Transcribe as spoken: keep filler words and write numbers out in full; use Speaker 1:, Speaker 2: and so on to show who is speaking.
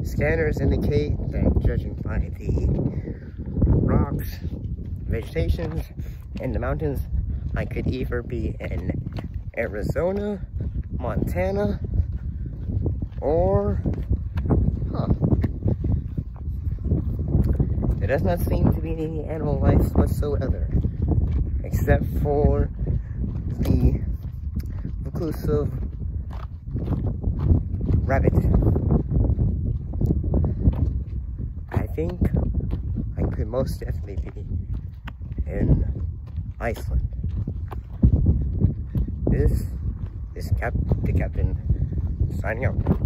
Speaker 1: Scanners indicate that, judging by the rocks, vegetations, and the mountains, I could either be in Arizona, Montana, or, huh. There does not seem to be any animal life whatsoever, except for the reclusive rabbit. I think I could most definitely be in Iceland. This is Cap the Captain signing out.